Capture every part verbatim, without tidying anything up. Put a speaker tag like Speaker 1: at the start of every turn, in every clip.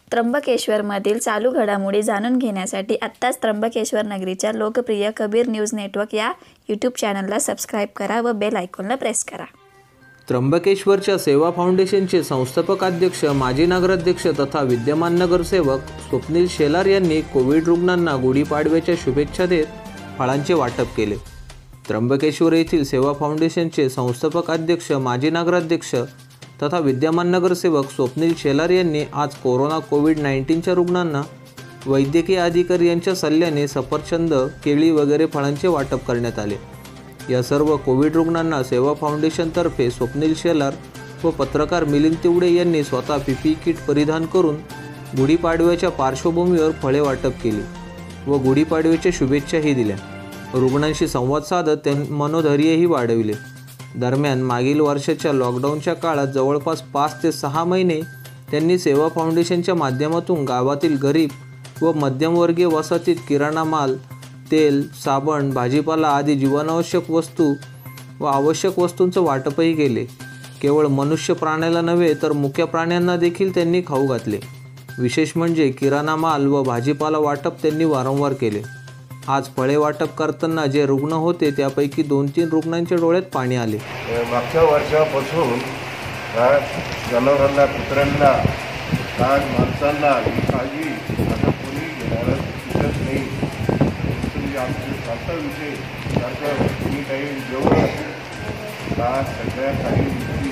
Speaker 1: त्र्यंबकेश्वरमधील चालू घडामोडी जाणून घेण्यासाठी आत्ताच त्र्यंबकेश्वर नगरीच्या लोकप्रिय कबीर न्यूज नेटवर्क या यूट्यूब चॅनलला सबस्क्राईब करा व बेल आयकॉनला प्रेस करा।
Speaker 2: त्र्यंबकेश्वरच्या सेवा फाउंडेशनचे संस्थापक अध्यक्ष, माजी नगराध्यक्ष तथा विद्यमान नगरसेवक स्वप्नील शेलार यांनी कोविड रुग्णांना गुढीपाडव्याच्या शुभेच्छा देत फळांचे वाटप केले। त्र्यंबकेश्वर येथील सेवा फाउंडेशनचे संस्थापक अध्यक्ष, माजी नगराध्यक्ष तथा विद्यमान नगरसेवक स्वप्नील शेलार यांनी आज कोरोना कोविड नाईन्टीनच्या रुग्णांना वैद्यकीय अधिकारी यांच्या सल्ल्याने सफरचंद, केळी वगैरे फळांचे वाटप करण्यात आले। या सर्व कोविड रुग्णांना सेवा फाउंडेशनतर्फे स्वप्नील शेलार व पत्रकार मिलिंद तिवडे यांनी स्वतः पीपीई किट परिधान करून गुढीपाडव्याच्या पार्श्वभूमीवर फळे वाटप केली व गुढीपाडव्याच्या शुभेच्छाही दिल्या। रुग्णांशी संवाद साधत त्यांनी मनोधैर्यही वाढविले। दरम्यान मागील वर्षाच्या लॉकडाऊनच्या काळात जवळपास पाच ते सहा महिने त्यांनी सेवा फाउंडेशनच्या माध्यमातून गावातील गरीब व मध्यमवर्गीय वसाहतीत किराणा माल, तेल, साबण, भाजीपाला आदी जीवनावश्यक वस्तू व आवश्यक वस्तूंचं वाटपही केले। केवळ मनुष्य प्राण्याला नव्हे तर मुक्या प्राण्यांना देखील त्यांनी खाऊ घातले। विशेष म्हणजे किराणा माल व भाजीपाला वाटप त्यांनी वारंवार केले। आज फळे वाटप करताना जे रुग्ण होते त्यापैकी दोन तीन रुग्णांच्या डोळ्यात पाणी आले।
Speaker 3: मागच्या वर्षापासून जनावरांना, कुत्र्यांना, लहान माणसांना काळजी आता कोणी घेणारच दिसत नाही। म्हणजे आमचे स्वतः विषय सारखं तुम्ही काही जेवढं का सगळ्या काही गोष्टी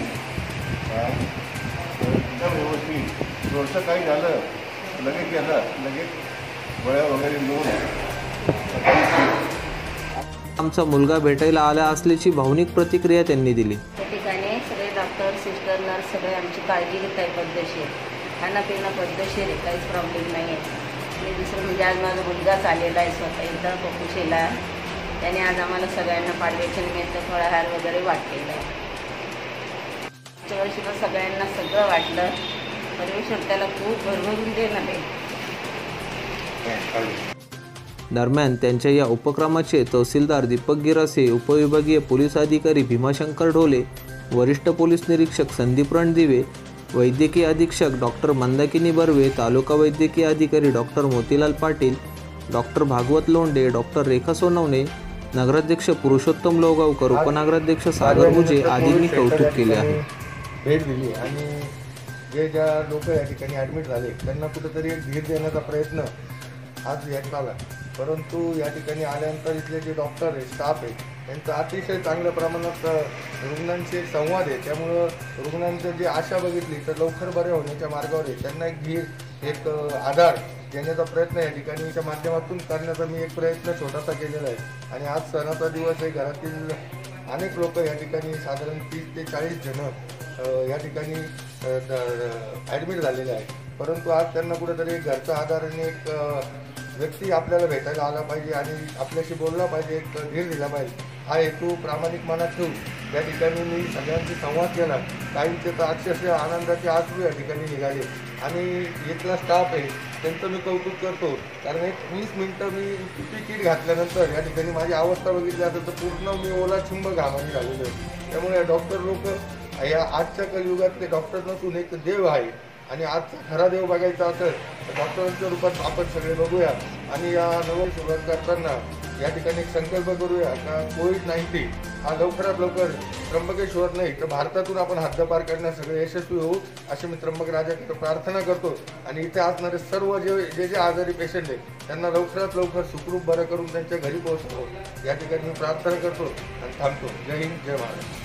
Speaker 3: एकदम व्यवस्थित थोडंसं काही झालं लगेच गेलं, लगेच गोळ्या वगैरे लिहून
Speaker 2: आमचा मुलगा भेटायला आला असल्याची भावनिक प्रतिक्रिया त्यांनी दिली।
Speaker 4: त्या ठिकाणी सगळे डॉक्टर, सिस्टर, नर्स सगळे आमची काळजी घेत आहे पद्धतशीर, खाणंपिणं पद्धतशीर आहे, काहीच प्रॉब्लेम नाही आहे। आणि दुसरं म्हणजे आज माझा मुलगाच आलेला आहे स्वतः इथं पप्पूशेला, त्याने आज आम्हाला सगळ्यांना पाडव्याच्या निमित्त फळाहार वगैरे वाटलेला आहे। मागच्या वर्षी तर सगळ्यांना सगळं वाटलं, परमेश्वर त्याला खूप भरभरून देणार आहे।
Speaker 2: दरम्यान त्यांच्या या उपक्रमाचे तहसीलदार दीपक गिरासे, उपविभागीय पोलीस अधिकारी भीमाशंकर ढोले, वरिष्ठ पोलीस निरीक्षक संदीप रणदिवे, वैद्यकीय अधीक्षक डॉक्टर मंदाकिनी बर्वे, तालुका वैद्यकीय अधिकारी doctor Motilal Patil, doctor Bhagwat Londhe, doctor Rekha Sonawane, नगराध्यक्ष पुरुषोत्तम लोगावकर, उपनगराध्यक्ष सागर भुजे आदींनी कौतुक केले आहे।
Speaker 5: भेट दिली आणि जे ज्या लोक या ठिकाणी ॲडमिट झाले त्यांना कुठेतरी एक धीर देण्याचा प्रयत्न आज यात आला। परंतु या ठिकाणी आल्यानंतर इथले जे डॉक्टर आहे, स्टाफ आहे, त्यांचा अतिशय चांगल्या प्रमाणात रुग्णांशी संवाद आहे। त्यामुळं रुग्णांचं जे आशा बघितली तर लवकर बरे होण्याच्या मार्गावर आहे, त्यांना एक धीर, एक आधार देण्याचा प्रयत्न या ठिकाणीच्या माध्यमातून करण्याचा मी एक प्रयत्न छोटासा केलेला आहे। आणि आज सणाचा दिवस आहे, घरातील अनेक लोक या ठिकाणी साधारण तीस ते चाळीस जण या ठिकाणी ॲडमिट झालेले आहेत। परंतु आज त्यांना कुठेतरी घरचा आधार आणि एक व्यक्ती आपल्याला भेटायला आला पाहिजे आणि आपल्याशी बोलला पाहिजे, एक धीर दिला पाहिजे, हा हेतू प्रामाणिक मनात ठेवून त्या ठिकाणी मी सगळ्यांशी संवाद केला। काहींचे तर अक्षरशः आनंदाचे आसरू या ठिकाणी निघाले आणि इथला स्टाफ आहे त्यांचं मी कौतुक करतो, कारण एक वीस मिनटं मी पीपीई किट घातल्यानंतर या ठिकाणी माझी अवस्था बघितली असेल तर पूर्ण मी ओला चिंब घामाने झालेलो आहे। त्यामुळे डॉक्टर लोक या आजच्या कलियुगातले डॉक्टर नसून एक देव आहे आणि आजचा खरा देव बघायचा असेल तर डॉक्टरांच्या रूपात आपण सगळे बघूया आणि या नवीन सुरुवात करताना या ठिकाणी एक संकल्प करूया का कोविड नाईन्टीन हा लवकरात लवकर त्र्यंबकेश्वर नाही तर भारतातून आपण हद्दपार करण्यास सगळे यशस्वी होऊ अशी मी त्र्यंबक राजाकडे प्रार्थना करतो। आणि इथे असणारे सर्व जे जे जे आजारी पेशंट आहेत त्यांना लवकरात लवकर सुखरूप बरं करून त्यांच्या घरी पोहोचतो या ठिकाणी मी प्रार्थना करतो आणि थांबतो। जय हिंद, जय महाराष्ट्र।